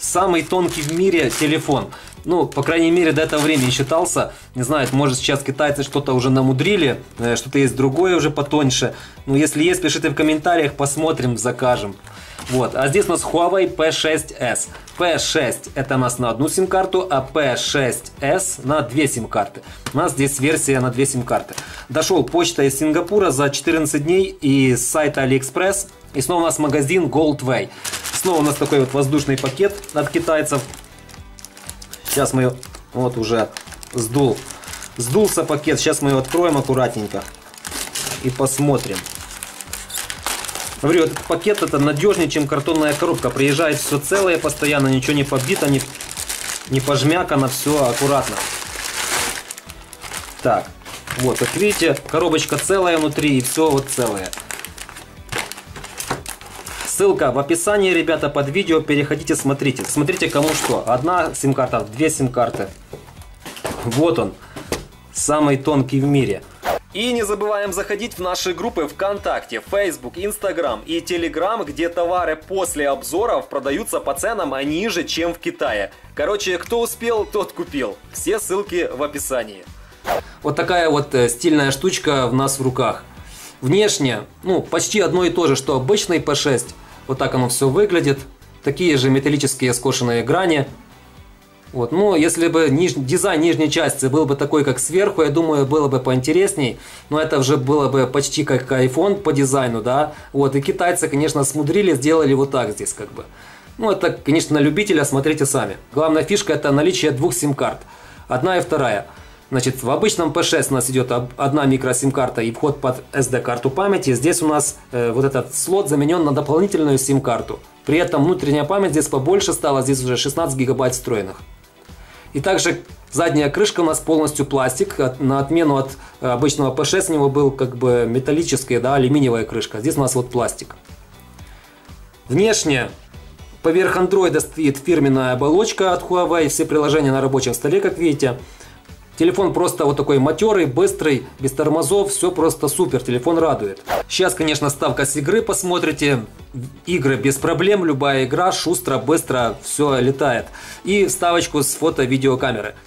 самый тонкий в мире телефон. Ну, по крайней мере, до этого времени считался. Не знаю, может сейчас китайцы что-то уже намудрили, что-то есть другое уже потоньше. Ну, если есть, пишите в комментариях, посмотрим, закажем. Вот, а здесь у нас Huawei P6s. P6 это у нас на одну сим-карту, а P6s на 2 сим-карты. У нас здесь версия на 2 сим-карты. Дошел почта из Сингапура за 14 дней и с сайта AliExpress. И снова у нас магазин Goldway. Снова у нас такой вот воздушный пакет от китайцев. Сейчас мы вот уже сдулся пакет. Сейчас мы его откроем аккуратненько и посмотрим. Говорю, этот пакет это надежнее, чем картонная коробка. Приезжает все целое постоянно, ничего не побито, не пожмякано, все аккуратно. Так, вот, как видите, коробочка целая внутри и все вот целое. Ссылка в описании, ребята, под видео. Переходите, смотрите. Смотрите, кому что. Одна сим-карта, 2 сим-карты. Вот он, самый тонкий в мире. И не забываем заходить в наши группы ВКонтакте, Facebook, Instagram и Telegram, где товары после обзоров продаются по ценам ниже, чем в Китае. Короче, кто успел, тот купил. Все ссылки в описании. Вот такая вот стильная штучка у нас в руках. Внешне, ну, почти одно и то же, что обычный P6. Вот так оно все выглядит. Такие же металлические скошенные грани. Вот, ну, если бы дизайн нижней части был бы такой, как сверху, я думаю, было бы поинтересней. Но это уже было бы почти как iPhone по дизайну, да. Вот, и китайцы, конечно, смудрили, сделали вот так здесь, как бы. Ну, это, конечно, на любителя, смотрите сами. Главная фишка это наличие 2 сим-карт. Одна и вторая. Значит, в обычном P6 у нас идет одна микросим-карта и вход под SD-карту памяти. Здесь у нас вот этот слот заменен на дополнительную сим-карту. При этом внутренняя память здесь побольше стала, здесь уже 16 гигабайт встроенных. И также задняя крышка у нас полностью пластик. На отмену от обычного P6 у него был как бы металлическая, да, алюминиевая крышка. Здесь у нас вот пластик. Внешне поверх Android стоит фирменная оболочка от Huawei. Все приложения на рабочем столе, как видите. Телефон просто вот такой матерый, быстрый, без тормозов, все просто супер, телефон радует. Сейчас, конечно, ставка с игры посмотрите. Игры без проблем, любая игра, шустро, быстро, все летает. И вставочку с фото-видеокамеры.